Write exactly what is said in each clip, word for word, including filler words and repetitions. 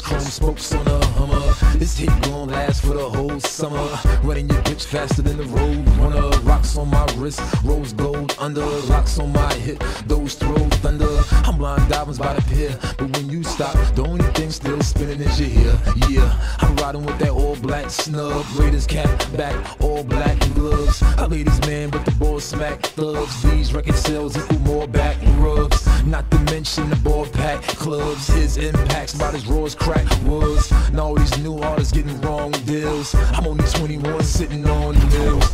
chrome spokes on a Hummer. This hit gon' last for the whole summer. Running your bitch faster than the road runner. Rocks on my wrist, rose gold under. Locks on my hip, those throw thunder. I'm blind diamonds by the pier, but when you stop, the only thing still spinning is your hair. Yeah, I'm riding with that all black snub. Raiders cap back, all black gloves. I ladies man, but the ball smack thugs. These record sales equal more back rubs. Not to mention the ball pack clubs. His impacts about as raw as crack was. Now all these new artists getting wrong deals. I'm only twenty-one sitting on the mills.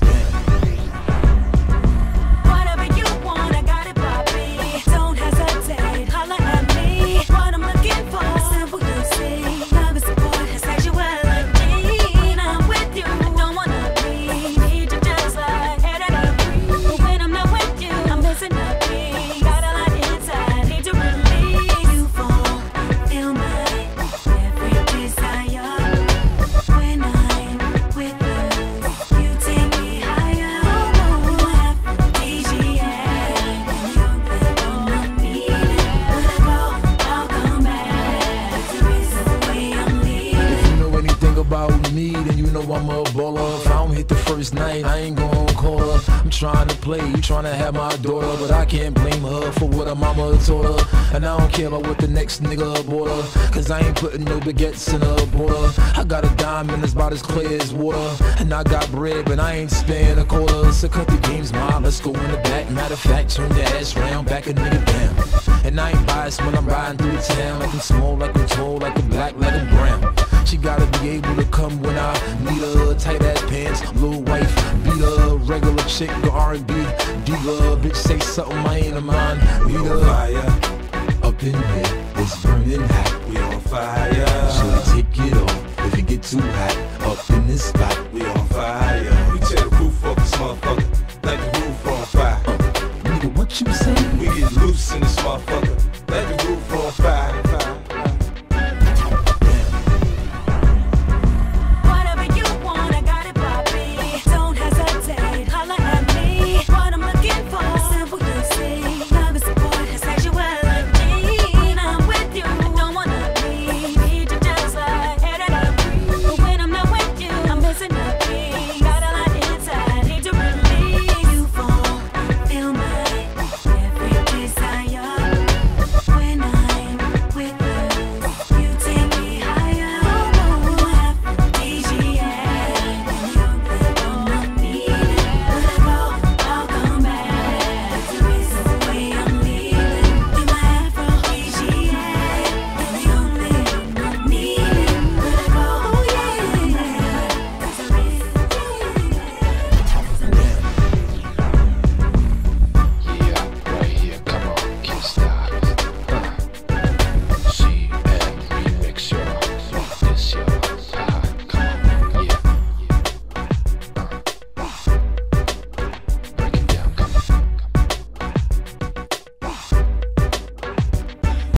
Whatever you want, I got it, Bobby. Don't hesitate, holla at me. What I'm looking for, simple you see. Love and support and sexuality. I'm with you, I don't wanna be. Need you just like head it up. But when I'm not with you, I'm missing a beat. Got a lot inside, need to release. You fall, feel my every desire. When I'm with you, you take me higher. Oh, Afrodisiac. When you think I'm needed, when I go, I'll come back. There is a way I'm leaving. If you know anything about me, then you know I'm a baller. If I don't hit the first night, I ain't gon' call her. I'm trying to play, you trying to have my daughter, but I can't blame her for what her mama told her. And I don't care about what the next nigga bought her, cause I ain't putting no baguettes in her border. I got a diamond that's about as clear as water, and I got bread, but I ain't spending a quarter. So cut the games, ma, let's go in the back. Matter of fact, turn your ass round, back a nigga down. And I ain't biased when I'm riding through the town, like I'm small, like I'm tall, like I'm black, like I'm brown. She gotta be able to come when I need her. Tight ass pants, little wife, beat her. Regular chick, go R and B diva. Bitch say something I ain't a mind. We on fire, Up in here, it's burning hot. we on fire, So take it off if it get too hot. Up in this spot, we on fire. We take